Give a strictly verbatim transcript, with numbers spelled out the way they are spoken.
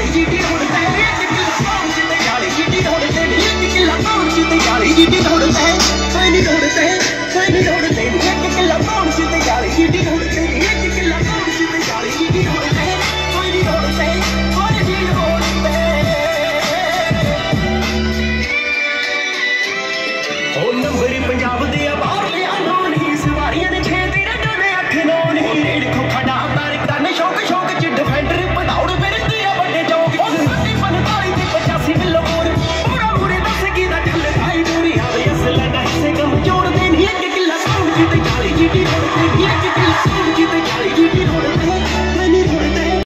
GT ਢੋਲਦਾ ਹੈ ਇੱਕ ਕਿੱਲਾ ਪਾਉਣ ਜਿੱਤੇ ਜਾਲੀ ਜੀਟੀ ਢੋਲਦੇ ਨੇ ਇੱਕ ਕਿੱਲਾ ਪਾਉਣ ਜਿੱਤੇ ਜਾਲੀ ਜੀਟੀ ਢੋਲਦਾ ਹੈ ਕੋਈ ਨਹੀਂ ਢੋਲਦਾ ਹੈ ਕੋਈ ਨਹੀਂ ਢੋਲਦੇ ਨੇ ਇੱਕ ਕਿੱਲਾ ਪਾਉਣ ਜਿੱਤੇ ਜਾਲੀ ਜੀਟੀ ਢੋਲਦੇ ਨੇ ਇੱਕ ਕਿੱਲਾ ਪਾਉਣ ਜਿੱਤੇ ਜਾਲੀ ਜੀਟੀ ਢੋਲਦਾ ਹੈ ਕੋਈ ਨਹੀਂ ਢੋਲਦਾ ਹੈ ਕੋਈ ਨਹੀਂ ਢੋਲਦਾ ਉਹ ਨੰਬਰ ਪੰਜਾਬ ਦੇ ਆ